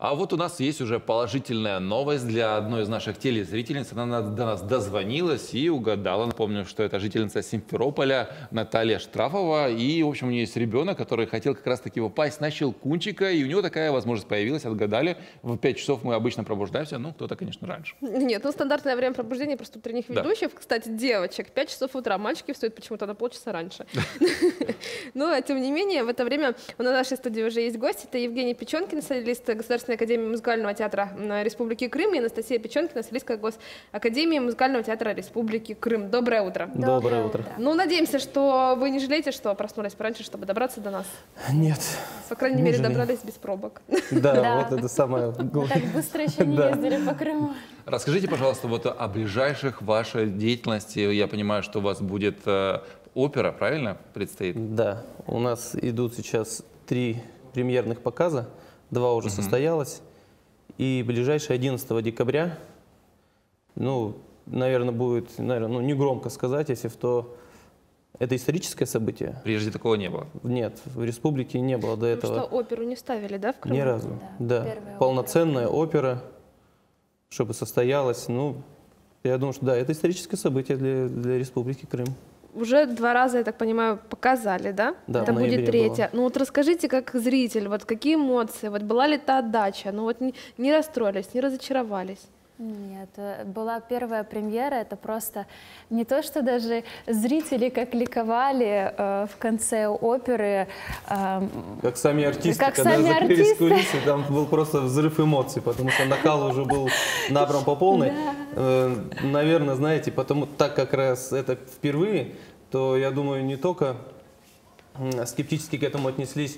А вот у нас есть уже положительная новость для одной из наших телезрительниц. Она до нас дозвонилась и угадала. Напомню, что это жительница Симферополя Наталья Штрафова. И, в общем, у нее есть ребенок, который хотел как раз-таки попасть на Щелкунчика. И у него такая возможность появилась. Отгадали. В 5 часов мы обычно пробуждаемся. Ну, кто-то, конечно, раньше. Нет, ну стандартное время пробуждения просто утренних ведущих. Да. Кстати, девочек 5 часов утра. Мальчики встают почему-то на полчаса раньше. Но, тем не менее, в это время на нашей студии уже есть гость. Это Евгений Печенкин, солист Государственной академии музыкального театра Республики Крым, и Анастасия Печенкина, солистка Госакадемии музыкального театра Республики Крым. Доброе утро. Доброе утро. Ну, надеемся, что вы не жалеете, что проснулись пораньше, чтобы добраться до нас. Нет. По крайней мере, добрались без пробок. Да, вот это самое главное. Так быстро еще не ездили по Крыму. Расскажите, пожалуйста, вот о ближайших вашей деятельности. Я понимаю, что у вас будет опера, правильно, предстоит? Да, у нас идут сейчас 3 премьерных показа, 2 уже состоялось. И ближайшее 11 декабря, ну, наверное, будет, не громко сказать, если то это историческое событие. Прежде такого не было? Нет, в республике не было до этого. Что оперу не ставили, да, в Крыму? Ни разу, да. Полноценная опера, чтобы состоялась, ну, я думаю, что да, это историческое событие для Республики Крым. Уже 2 раза, я так понимаю, показали, да? Да, это будет 3-я. было. Ну вот расскажите, как зритель, вот какие эмоции, вот была ли та отдача, ну вот не расстроились, не разочаровались? Нет, была первая премьера, это просто не то, что даже зрители как ликовали в конце оперы. Как сами артисты, как когда сами закрылись артисты. кулисы, там был просто взрыв эмоций, потому что накал уже был набран по полной. Наверное, знаете, потому так как раз это впервые, то я думаю, не только скептически к этому отнеслись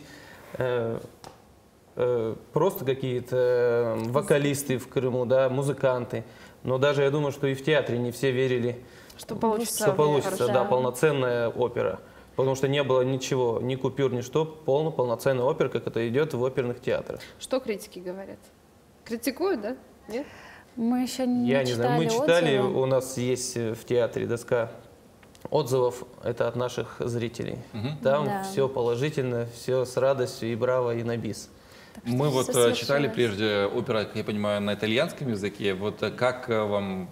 просто какие-то вокалисты в Крыму, да, музыканты, но даже я думаю, что и в театре не все верили, что получится, да, полноценная опера. Потому что не было ничего, ни купюр, ни что, полноценная опера, как это идет в оперных театрах. Что критики говорят? Критикуют, да? Нет? Мы еще не Я читали не знаю, мы читали, отзывы. у нас есть в театре доска отзывов, это от наших зрителей. Там все положительно, все с радостью, и браво, и на бис. Мы вот читали прежде опера, как я понимаю, на итальянском языке. Вот как вам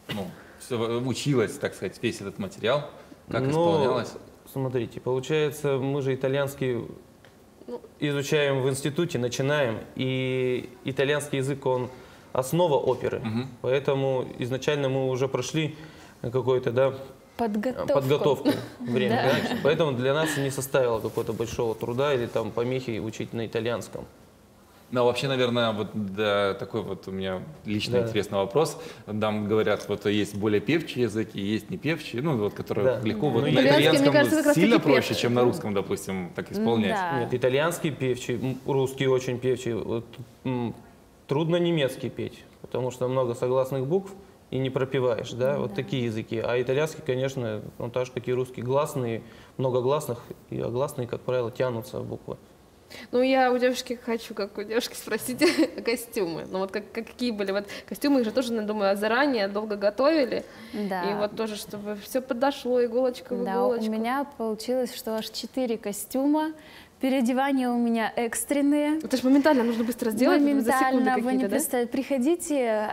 училась, так сказать, весь этот материал? Как исполнялось? Смотрите, получается, мы же итальянский изучаем в институте, начинаем, и итальянский язык, он основа оперы. Поэтому изначально мы уже прошли какой-то, да, подготовку время. Да. Поэтому для нас не составило какого-то большого труда или там помехи учить на итальянском. Ну, вообще, наверное, вот да, такой вот у меня лично интересный вопрос. Там говорят, вот есть более певчие языки, есть не певчие, ну, вот, которые легко. Вот, на итальянском, мне кажется, сильно проще, чем на русском, допустим, так исполнять. Нет, итальянский певчий, русский очень певчий. Вот, трудно немецкий петь, потому что много согласных букв и не пропеваешь, да, вот такие языки. А итальянский, конечно, он так же, как и русский, гласные, много гласных, и гласные, как правило, тянутся буквы. Ну, я у девушки хочу, как у девушки, спросить костюмы. Ну, вот какие были? Вот костюмы, их же тоже, я думаю, заранее долго готовили. Да. И вот тоже, чтобы все подошло, иголочка в иголочку. Да, у меня получилось, что аж 4 костюма. Переодевания у меня экстренные. Это же моментально нужно быстро сделать. Моментально, вы не представляете. Приходите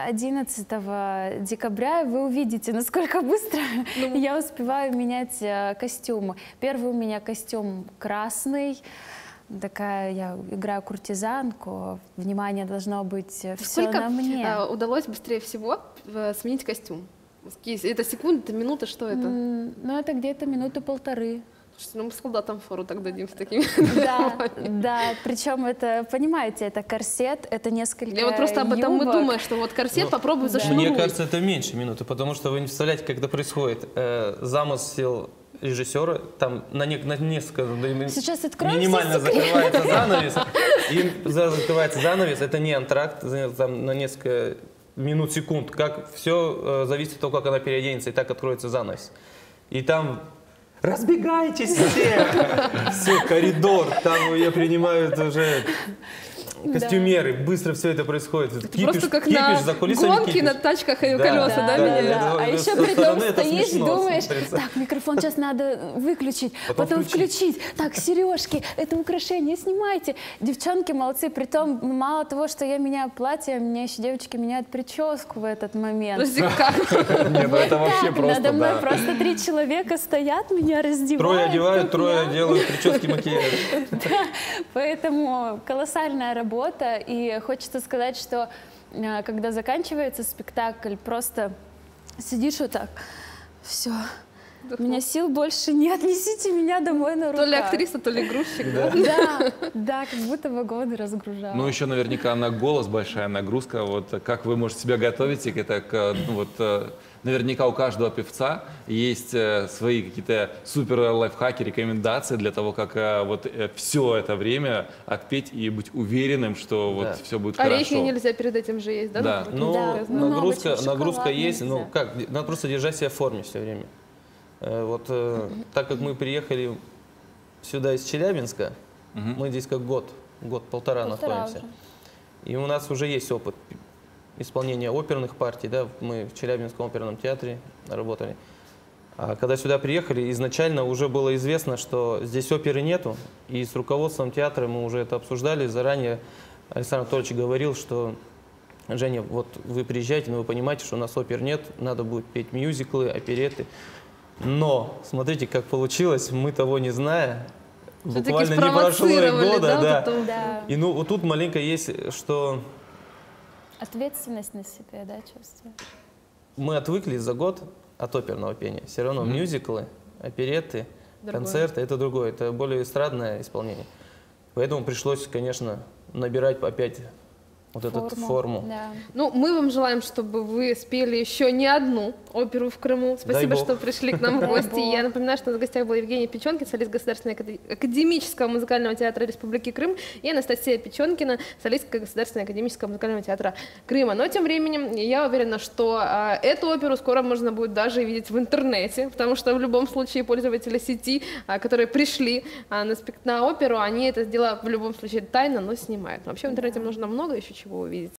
11 декабря, вы увидите, насколько быстро я успеваю менять костюмы. Первый у меня костюм красный. Такая, я играю куртизанку, внимание должно быть все на мне. Сколько удалось быстрее всего сменить костюм? Это секунда, это минута, что это? Ну, это где-то минуты 1,5. Ну, мы солдатам фору так дадим с такими. Да, причем это, понимаете, это корсет, это несколько Я вот просто об этом мы думаем, что вот корсет попробуй зашнуруй. Мне кажется, это меньше минуты, потому что вы не представляете, как это происходит. Замысел режиссера, там на несколько, минимально закрывается занавес, и закрывается занавес, это не антракт, там на несколько минут, секунд, как все зависит от того, как она переоденется, и так откроется занавес. И там разбегайтесь все, все, коридор, там ее принимают уже костюмеры, быстро все это происходит. Это просто как на за кулисами гонки кипиш. на тачках и колеса, да, меняют? А это еще со при том стороны это стоишь, смешно думаешь, смотрится. так, микрофон сейчас надо выключить, потом включить. включить. Так, сережки, это украшение, снимайте. Девчонки молодцы, при том мало того, что я меняю платье, мне еще девочки меняют прическу в этот момент. Подожди, как? Нет, ну это вообще Так, просто, надо мной да. просто 3 человека стоят, меня раздевают. Трое одевают, как трое я. делают прически, макияж. Да, поэтому колоссальная работа, и хочется сказать, что когда заканчивается спектакль, просто сидишь вот так, все, у меня сил больше нет, несите меня домой на руках. То ли актриса, то ли грузчик, да? Да, да, как будто вагоны разгружала. Ну, еще наверняка на голос большая нагрузка. Вот как вы, может, себя готовите к это, ну, вот, наверняка у каждого певца есть свои какие-то супер лайфхаки, рекомендации для того, как вот все это время отпеть и быть уверенным, что вот Да. все будет Орехи хорошо. нельзя перед этим же есть, да? Да. Ну, Да, много нагрузка, чего, нагрузка шоколад есть, ну нельзя. как, надо просто держать себя в форме все время. Вот так как мы приехали сюда из Челябинска, мы здесь как год-полтора находимся. уже. И у нас уже есть опыт исполнения оперных партий, да, мы в Челябинском оперном театре работали. А когда сюда приехали, изначально уже было известно, что здесь оперы нету, и с руководством театра мы уже это обсуждали заранее. Александр Анатольевич говорил, что Женя, вот вы приезжаете, но вы понимаете, что у нас опер нет, надо будет петь мюзиклы, опереты. Но смотрите, как получилось, мы того не зная, Всё-таки буквально не прошло и спровоцировали, года, да, да. потом? Да, И ну вот тут маленько есть, что ответственность на себе, да, чувствую. мы отвыкли за год от оперного пения. Все равно мюзиклы, опереты, Другое. концерты — это другое, это более эстрадное исполнение. Поэтому пришлось, конечно, набирать опять вот эту форму. Да. Ну, мы вам желаем, чтобы вы спели еще не одну оперу в Крыму. Спасибо, Бог. что пришли к нам в Дай гости. бог. Я напоминаю, что у нас в гостях был Евгений Печенкин, солист Государственного академического музыкального театра Республики Крым, и Анастасия Печенкина, солистка Государственного академического музыкального театра Крыма. Но тем временем я уверена, что эту оперу скоро можно будет даже видеть в интернете, потому что в любом случае пользователи сети, которые пришли на оперу, они это дело в любом случае тайно, но снимают. Вообще в интернете можно много еще чего увидеть.